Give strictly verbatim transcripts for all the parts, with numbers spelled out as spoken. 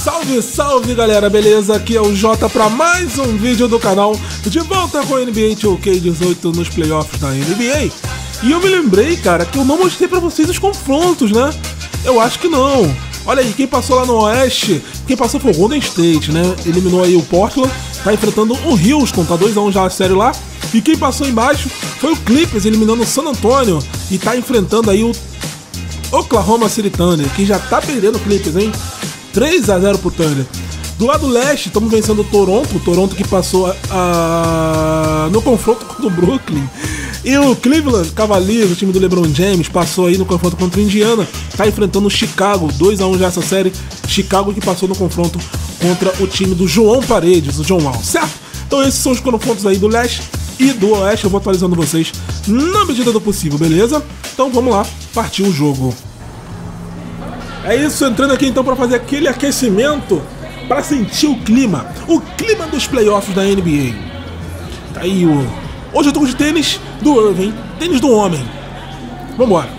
Salve, salve galera, beleza? Aqui é o Jota para mais um vídeo do canal, de volta com a N B A dois K dezoito nos playoffs da N B A. E eu me lembrei, cara, que eu não mostrei pra vocês os confrontos, né? Eu acho que não. Olha aí, quem passou lá no Oeste, quem passou foi o Golden State, né? Eliminou aí o Portland, tá enfrentando o Houston, tá dois a um já a série lá. E quem passou embaixo foi o Clippers, eliminando o San Antonio, e tá enfrentando aí o Oklahoma City Thunder, que já tá perdendo o Clippers, hein? três a zero pro Thunder. Do lado leste, estamos vencendo o Toronto, o Toronto que passou a, a, no confronto contra o Brooklyn. E o Cleveland Cavaliers, o time do LeBron James, passou aí no confronto contra o Indiana, tá enfrentando o Chicago, dois a um já essa série. Chicago que passou no confronto contra o time do João Paredes, o John Wall, certo? Então esses são os confrontos aí do leste e do oeste, eu vou atualizando vocês na medida do possível, beleza? Então vamos lá, partir o jogo. É isso, entrando aqui então para fazer aquele aquecimento, para sentir o clima, o clima dos playoffs da N B A. Tá aí o... Hoje eu tô de tênis do Irving, tênis do homem. Vambora.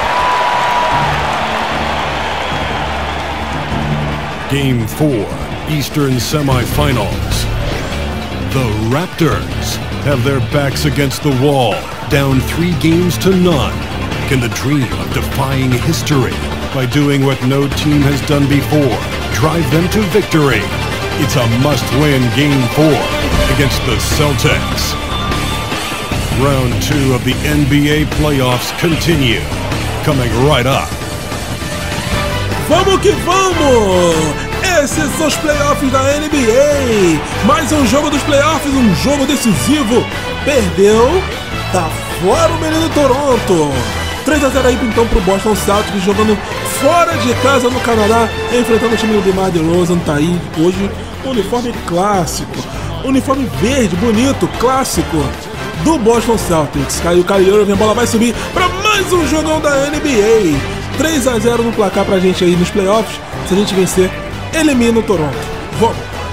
Game four, Eastern Semifinals. The Raptors have their backs against the wall, down three games to none. Can the dream of defying history by doing what no team has done before drive them to victory? It's a must-win Game four against the Celtics. Round two of the N B A playoffs continue, coming right up. Vamos que vamos! Esses são os playoffs da N B A. Mais um jogo dos playoffs, um jogo decisivo. Perdeu, tá fora o menino Toronto. três a zero aí então pro Boston Celtics, jogando fora de casa no Canadá, enfrentando o time do DeMar DeRozan. Tá aí hoje, uniforme clássico, uniforme verde, bonito, clássico do Boston Celtics. Caiu o Kyrie Irving, a bola vai subir para mais um jogão da N B A. três a zero no placar pra gente aí nos playoffs. Se a gente vencer, elimina o Toronto. Vamos!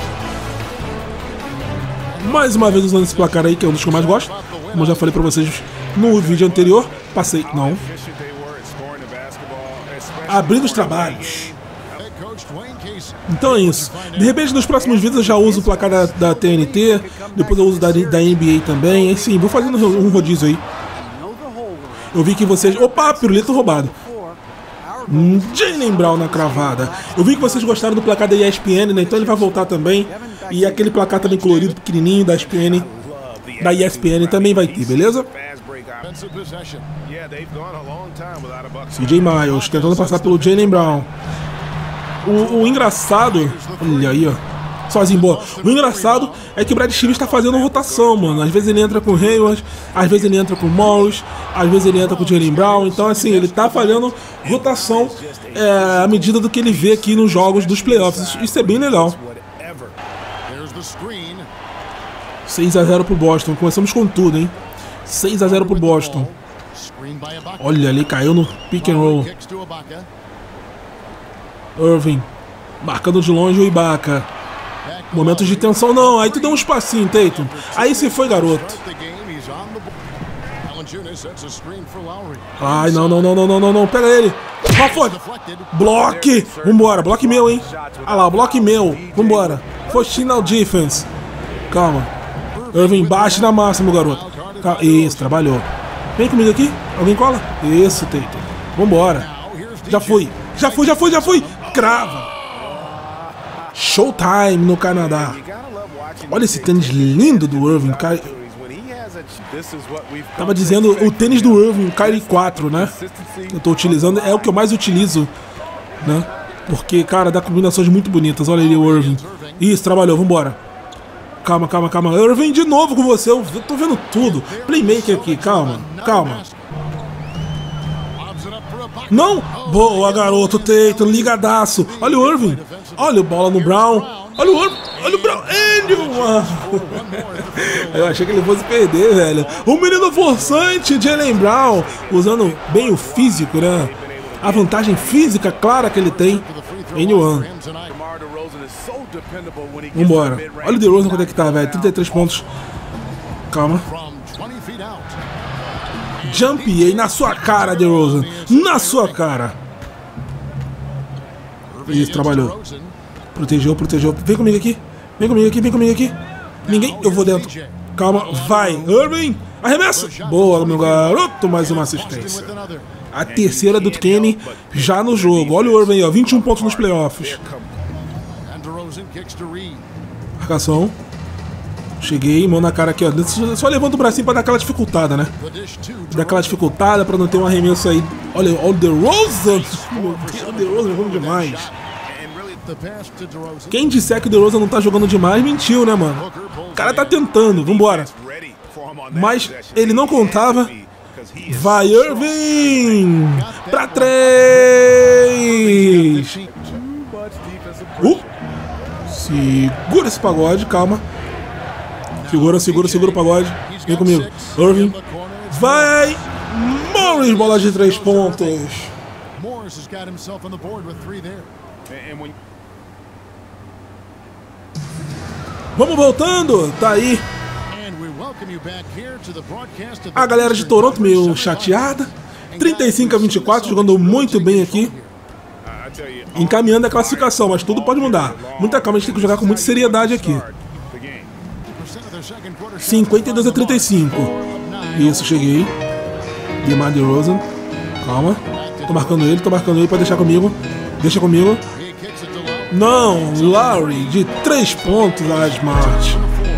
Mais uma vez usando esse placar aí, que é um dos que eu mais gosto. Como eu já falei pra vocês no vídeo anterior. Passei, não. Abrindo os trabalhos. Então é isso. De repente nos próximos vídeos eu já uso o placar da, da T N T. Depois eu uso da, da N B A também. Enfim, vou fazendo um rodízio aí. Eu vi que vocês... Opa, pirulito roubado. Hum, Jaylen Brown na cravada. Eu vi que vocês gostaram do placar da E S P N, né? Então ele vai voltar também. E aquele placar também colorido, pequenininho da E S P N, da E S P N também vai ter, beleza? C J Miles tentando passar pelo Jaylen Brown. O, o engraçado... Olha aí, ó. Sozinho, boa. O engraçado é que o Brad Stevens está fazendo rotação, mano. Às vezes ele entra com o Hayward, às vezes ele entra com o Morris, às vezes ele entra com o Jaylen Brown. Então, assim, ele tá fazendo rotação é, à medida do que ele vê aqui nos jogos dos playoffs. Isso é bem legal. seis a zero pro Boston. Começamos com tudo, hein? seis a zero pro Boston. Olha, ali caiu no pick and roll. Irving marcando de longe o Ibaka. Momentos de tensão, não. Aí tu deu um espacinho, Tatum. Aí se foi, garoto. Ai, não, não, não, não, não, não, não. Pega ele. Rafford. Bloque. Vambora. Bloque meu, hein. Ah lá, bloque meu. Vambora. Final defense. Calma. Irving, baixe na massa, meu garoto. Calma. Isso, trabalhou. Vem comigo aqui. Alguém cola? Isso, Tatum. Vambora. Já fui. Já fui, já fui, já fui. Crava. Showtime no Canadá. Olha esse tênis lindo do Irving. Ky... Tava dizendo o tênis do Irving, Kyrie quatro, né? Eu tô utilizando, é o que eu mais utilizo, né? Porque, cara, dá combinações muito bonitas. Olha ali o Irving. Isso, trabalhou, vambora. Calma, calma, calma. Irving de novo com você. Eu tô vendo tudo. Playmaker aqui, calma, calma. Não! Boa, garoto, Tatum, ligadaço. Olha o Irving. Olha o bola no Brown. Olha o Irving. Olha o Brown. Andrew. Eu achei que ele fosse perder, velho. O menino forçante, Jaylen Brown. Usando bem o físico, né? A vantagem física clara que ele tem. N um. Vambora. Olha o DeRozan quanto é que tá, velho. trinta e três pontos. Calma. Jump aí na sua cara, DeRozan. Na sua cara. Isso, trabalhou. Protegeu, protegeu. Vem comigo aqui. Vem comigo aqui, vem comigo aqui. Ninguém, eu vou dentro. Calma, vai. Irving, arremessa. Boa, meu garoto, mais uma assistência. A terceira do Kenny já no jogo. Olha o Irving aí, ó, vinte e um pontos nos playoffs. Marcação. Cheguei, mão na cara aqui, ó. Só levanta o bracinho pra dar aquela dificultada, né? Dar aquela dificultada pra não ter um arremesso aí. Olha, olha o DeRozan. Meu Deus, o DeRozan jogando demais. Quem disser que o DeRozan não tá jogando demais, mentiu, né, mano? O cara tá tentando, vambora. Mas ele não contava. Vai, Irving! Pra três! Uh! Segura esse pagode, calma. Segura, segura, segura o pagode. Vem comigo. Irving. Vai! Morris, bola de três pontos. Vamos voltando. Tá aí. A galera de Toronto meio chateada. trinta e cinco a vinte e quatro, jogando muito bem aqui. Encaminhando a classificação, mas tudo pode mudar. Muita calma, a gente tem que jogar com muita seriedade aqui. cinquenta e dois a trinta e cinco. Isso, cheguei. DeMar DeRozan. Calma. Tô marcando ele, tô marcando ele, pode deixar comigo. Deixa comigo. Não, Lowry de três pontos, a Smart.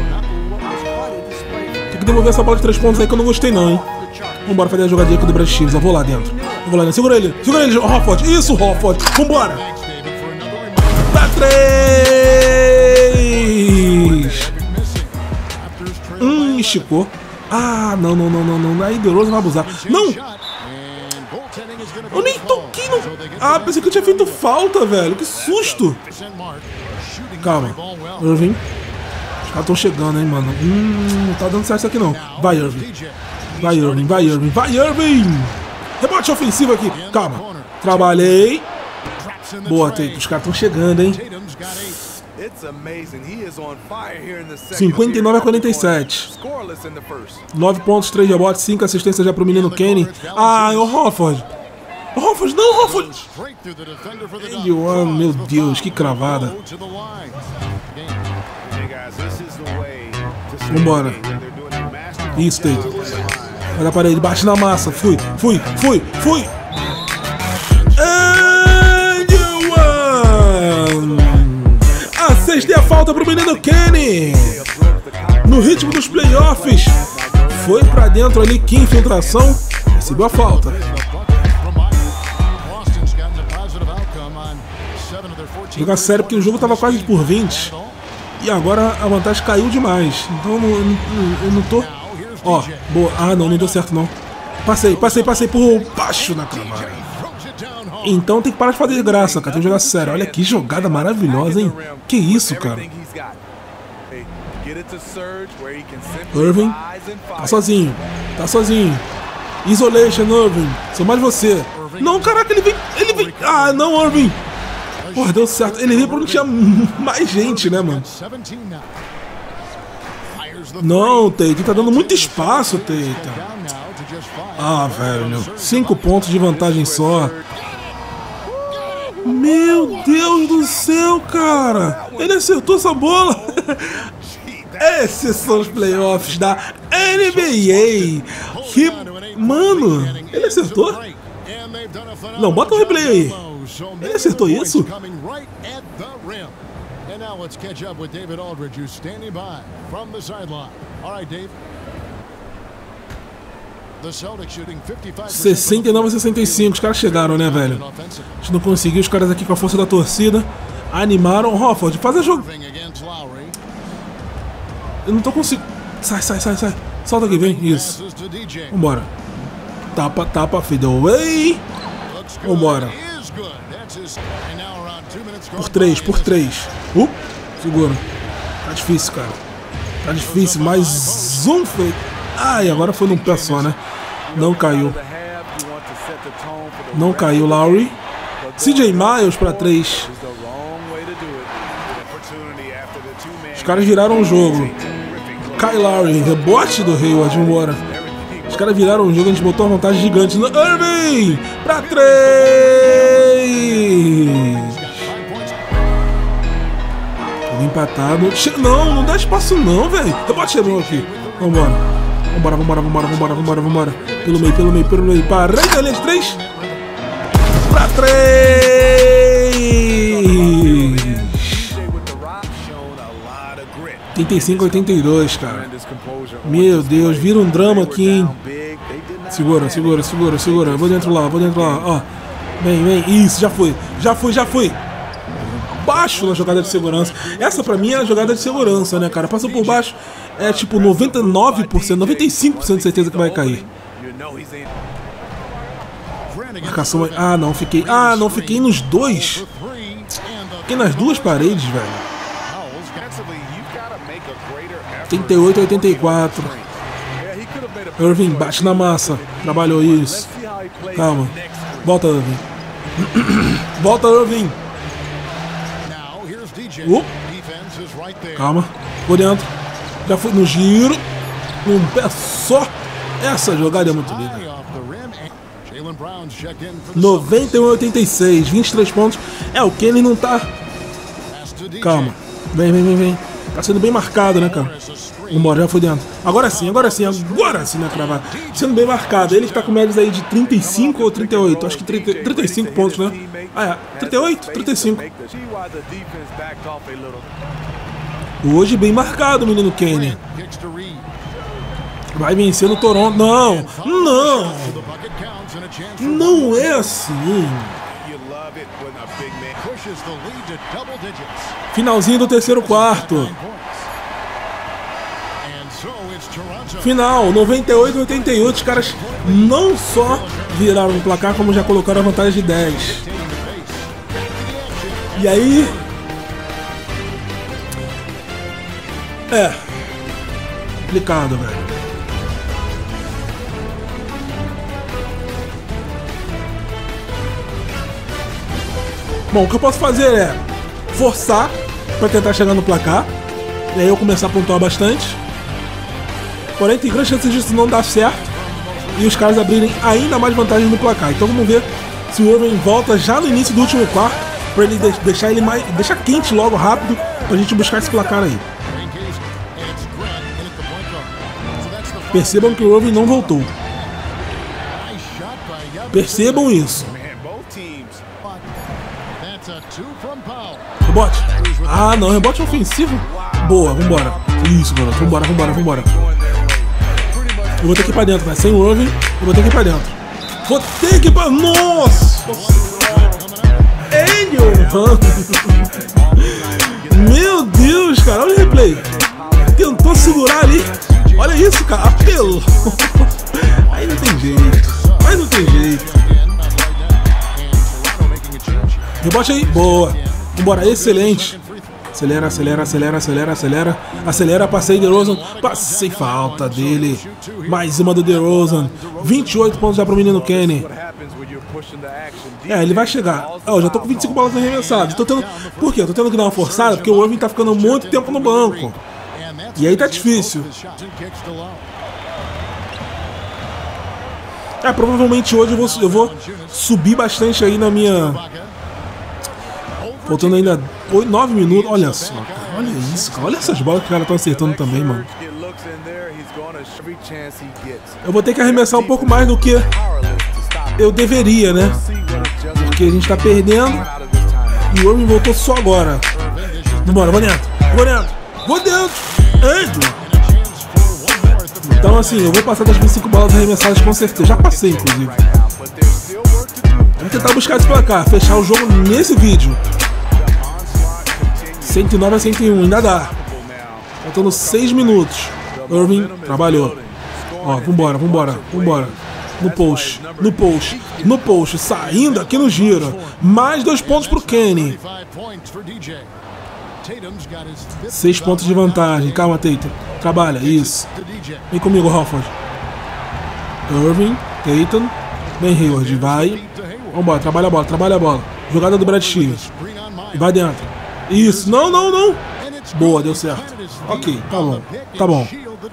Tem que devolver essa bola de três pontos aí que eu não gostei não, hein. Vambora fazer a jogadinha aqui do Brad Stevens. Eu vou lá dentro. Eu vou lá dentro. Segura ele. Segura ele, Hofford. Isso, Hofford. Vambora. Pra três. Hum, esticou. Ah, não, não, não, não, não. Aí DeRozan vai abusar. Não. Eu nem toquei no... Ah, pensei que eu tinha feito falta, velho. Que susto. Calma. Irving. Os caras estão chegando, hein, mano. Hum, não tá dando certo isso aqui, não. Vai, Irving. Vai, Irving. Vai, Irving. Vai, Irving. Rebote ofensivo aqui. Calma. Trabalhei. Boa, Tatum. Os caras estão chegando, hein. cinquenta e nove a quarenta e sete. nove pontos, três rebotes, cinco assistências já pro menino Kenny. Ah, é o Hofford. Hofford, não, Hofford. Meu Deus, que cravada. Vambora. Isso, Tatum. Vai dar para ele, bate na massa. Fui, fui, fui, fui. And you won. A sexta é a falta pro menino Kenny. No ritmo dos playoffs. Foi pra dentro ali, que infiltração. Recebeu a falta. Jogar sério porque o jogo tava quase por vinte. E agora a vantagem caiu demais. Então eu não, eu não, eu não tô... Ó, boa. Ah, não, não deu certo não. Passei, passei, passei por baixo na cravada. Então tem que parar de fazer graça, cara. Tem que jogar sério. Olha que jogada maravilhosa, hein? Que isso, cara. Irving. Tá sozinho. Tá sozinho. Isolation, Irving. Sou mais você. Não, caraca, ele vem... Ele vem... Ah, não, Irving. Porra, deu certo. Ele veio pra onde tinha mais gente, né, mano? Não, Tatum. Tá dando muito espaço, Tatum. Ah, velho. Cinco pontos de vantagem só. Meu Deus do céu, cara. Ele acertou essa bola. Esses são os playoffs da N B A. Que... Mano, ele acertou? Não, bota o replay aí. Ele acertou isso? sessenta e nove a sessenta e cinco, os caras chegaram, né, velho? A gente não conseguiu, os caras aqui com a força da torcida animaram. Hofford, faz a jogo. Eu não tô conseguindo. Sai, sai, sai, sai. Solta aqui, vem. Isso. Vambora. Tapa, tapa, fadeaway. Vambora. Por três, por três. Uh, segura. Tá difícil, cara. Tá difícil. Mais um feito. Ai, agora foi num pé só, né? Não caiu. Não caiu, Lowry. C J Miles pra três. Os caras viraram o jogo. Kyle Lowry, rebote do Hayward, vambora. Os caras viraram o jogo, a gente botou uma vantagem gigante no Irving! Pra três! empatado. Che não, não dá espaço não, velho. Rebote chegou aqui. Vambora. Vambora, vambora, vambora, vambora, vambora, vambora. Pelo meio, pelo meio, pelo meio. Parei da linha de três. Pra três. oitenta e cinco a oitenta e dois, cara. Meu Deus, vira um drama aqui, hein? Segura, segura, segura, segura. Vou dentro lá, vou dentro lá. Ó. Vem, vem. Isso, já foi. Já foi, já foi. Baixo na jogada de segurança. Essa pra mim é a jogada de segurança, né, cara? Passou por baixo, é tipo noventa e nove por cento, noventa e cinco por cento de certeza que vai cair. Marcação. Ah, não, fiquei. Ah, não, fiquei nos dois. Fiquei nas duas paredes, velho. oitenta e oito a oitenta e quatro. Irving bate na massa. Trabalhou isso. Calma. Volta, Irving. Volta, Irving. Uh. Calma. Por dentro. Já foi no giro. Um pé só. Essa jogada é muito linda. noventa e um a oitenta e seis. vinte e três pontos. É, o Kenny não tá. Calma. Vem, vem, vem, vem. Tá sendo bem marcado, né, cara? Vambora, já foi dentro. Agora sim, agora sim, agora sim, né, cravar. Sendo bem marcado. Ele está com médias aí de trinta e cinco ou trinta e oito. Acho que trinta, trinta e cinco pontos, né? Ah, é. trinta e oito, trinta e cinco. Hoje bem marcado, menino Kenny. Vai vencer no Toronto. Não, não. Não é assim. Finalzinho do terceiro quarto. Final, noventa e oito a oitenta e oito. Os caras não só viraram o placar, como já colocaram a vantagem de dez. E aí... É... complicado, velho. Bom, o que eu posso fazer é forçar para tentar chegar no placar. E aí eu começar a pontuar bastante. Porém, tem grandes chances disso não dar certo e os caras abrirem ainda mais vantagem no placar. Então vamos ver se o Irving volta já no início do último quarto, para ele deixar ele mais, deixar quente logo rápido, pra gente buscar esse placar aí. Percebam que o Irving não voltou. Percebam isso. Rebote. Ah, não, rebote ofensivo. Boa, vambora. Isso, garoto. Vambora, vambora, vambora. Eu vou ter que ir pra dentro, né? Sem o Irving, eu vou ter que ir pra dentro. Vou ter que ir pra... Nossa! Angel! Meu Deus, cara. Olha o replay. Tentou segurar ali. Olha isso, cara. Apelou. Aí não tem jeito. Aí não tem jeito. Rebote aí. Boa. Vambora. Excelente. Acelera, acelera, acelera, acelera, acelera. Acelera, passei DeRozan. Passei falta dele. Mais uma do DeRozan. vinte e oito pontos já pro menino Kenny. É, ele vai chegar. Ó, oh, já tô com vinte e cinco bolas arremessadas. Tô tendo... Por quê? Eu tô tendo que dar uma forçada porque o Irving tá ficando muito tempo no banco. E aí tá difícil. É, provavelmente hoje eu vou, eu vou subir bastante aí na minha... Faltando ainda nove minutos. Olha só, cara. Olha isso, cara. Olha essas bolas que os caras estão acertando também, mano. Eu vou ter que arremessar um pouco mais do que eu deveria, né? Porque a gente tá perdendo. E o Irving voltou só agora. Vambora, vou dentro. Vou dentro. Vou dentro. Entra. Então, assim, eu vou passar das vinte e cinco bolas arremessadas com certeza. Já passei, inclusive. Vamos tentar buscar esse placar. Fechar o jogo nesse vídeo. cento e nove a cento e um, ainda dá. Faltando seis minutos. Irving trabalhou. Ó, vambora, vambora, vambora. No post, no post, no post. Saindo aqui no giro. Mais dois pontos pro Kenny. Seis pontos de vantagem. Calma, Tatum. Trabalha, isso. Vem comigo, Horford. Irving, Tatum. Vem, Hayward, vai. Vambora, trabalha a bola, trabalha a bola. Jogada do Brad Stevens. E vai dentro. Isso, não, não, não. Boa, deu certo. Ok, tá bom, tá bom.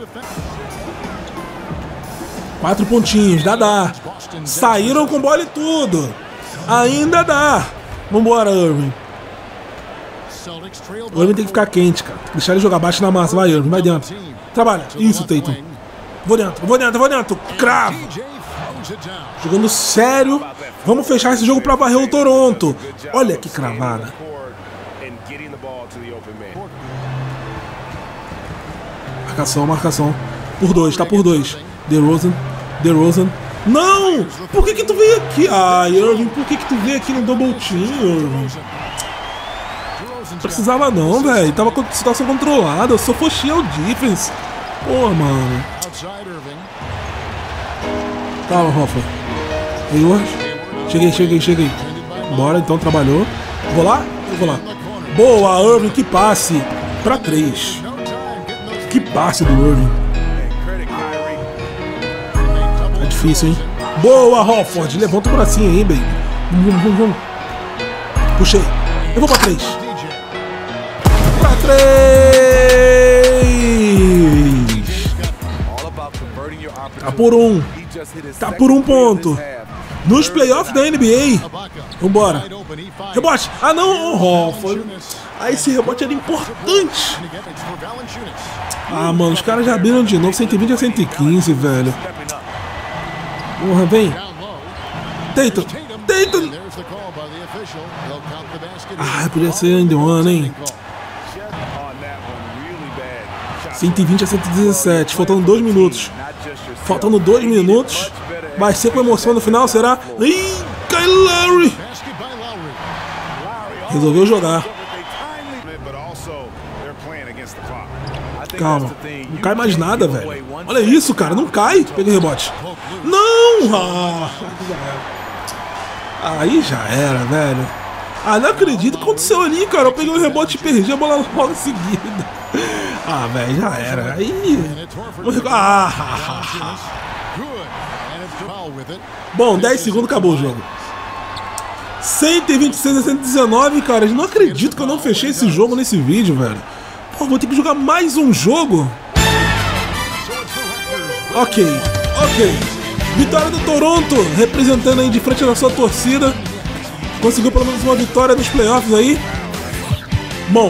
Quatro pontinhos, dá, dá. Saíram com bola e tudo. Ainda dá. Vambora, Irving. O Irving tem que ficar quente, cara. Deixar ele jogar baixo na massa. Vai, Irving, vai dentro. Trabalha. Isso, Tatum. Vou dentro, vou dentro, vou dentro. Cravo. Jogando sério. Vamos fechar esse jogo pra varrer o Toronto. Olha que cravada. Marcação, marcação. Por dois, tá por dois. DeRozan, DeRozan. Não! Por que que tu veio aqui? Ah, Irving, por que que tu veio aqui no double team, Irving? Não precisava não, velho. Tava com situação controlada. Eu só for shield defense. Pô, mano. Calma, Hoffa. Hayward. Cheguei, cheguei, cheguei. Bora, então, trabalhou. Vou lá? Eu vou lá. Boa, Irving, que passe. Pra três. Que passe do Irving. É difícil, hein? Boa, Hofford. Levanta o bracinho aí, baby. Vamos, vamos, vamos. Puxei. Eu vou pra três. Pra três. Tá por um. Tá por um ponto. Nos playoffs da N B A. Vambora. Rebote. Ah, não. Oh, foi... Ah, esse rebote era importante. Ah, mano, os caras já abriram de novo. cento e vinte a cento e quinze, velho. Porra, vem. Tatum. Tatum. Ah, podia ser ainda um ano, hein. cento e vinte a cento e dezessete. Faltando dois minutos. Faltando dois minutos. Vai ser com emoção no final, será? Ih, Kyle Lowry. Resolveu jogar. Calma. Não cai mais nada, velho. Olha isso, cara. Não cai. Peguei o rebote. Não! Ah, aí já era, velho. Ah, não acredito. O que aconteceu ali, cara? Eu peguei o rebote e perdi a bola logo em seguida. Ah, velho, já era. Aí... Ah, bom, dez segundos, acabou o jogo. cento e vinte e seis a cento e dezenove, cara. Eu não acredito que eu não fechei esse jogo nesse vídeo, velho. Pô, vou ter que jogar mais um jogo. Ok, ok. Vitória do Toronto, representando aí de frente da sua torcida. Conseguiu pelo menos uma vitória nos playoffs aí. Bom,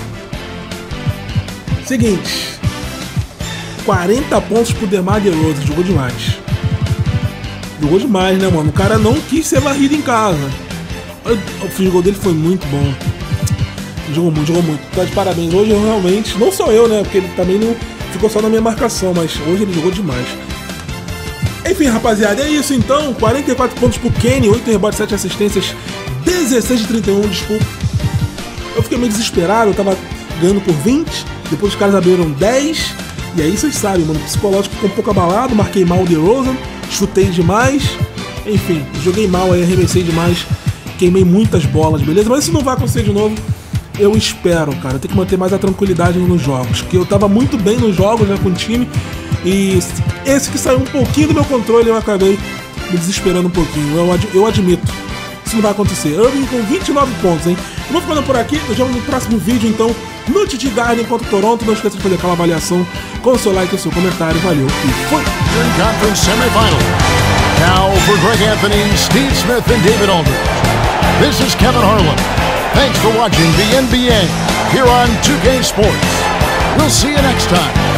seguinte, quarenta pontos pro DeMar DeRozan, jogou demais. Jogou demais, né, mano? O cara não quis ser varrido em casa. O field goal dele foi muito bom. Jogou muito, jogou muito. Tá de parabéns. Hoje eu realmente, não só eu, né? Porque ele também não ficou só na minha marcação, mas hoje ele jogou demais. Enfim, rapaziada, é isso então. quarenta e quatro pontos pro Kenny, oito rebotes, sete assistências, dezesseis de trinta e um, desculpa. Eu fiquei meio desesperado, eu tava ganhando por vinte, depois os caras abriram dez. E aí vocês sabem, mano, o psicológico ficou um pouco abalado, marquei mal o DeRozan, chutei demais. Enfim, joguei mal aí, arremessei demais, queimei muitas bolas, beleza? Mas isso não vai acontecer de novo. Eu espero, cara, eu tenho que manter mais a tranquilidade nos jogos, porque eu tava muito bem nos jogos, né, com o time, e esse que saiu um pouquinho do meu controle, eu acabei me desesperando um pouquinho, eu, ad eu admito, isso não vai acontecer. Irving com vinte e nove pontos, hein. Eu vou ficando por aqui, nos vemos no próximo vídeo, então, no T T Garden contra o Toronto. Não esqueça de fazer aquela avaliação com o seu like e o seu comentário, valeu, e foi! Conference semifinal. Now for Greg Anthony, Steve Smith and David Aldridge. This is Kevin Harlan. Thanks for watching the N B A here on two K Sports. We'll see you next time.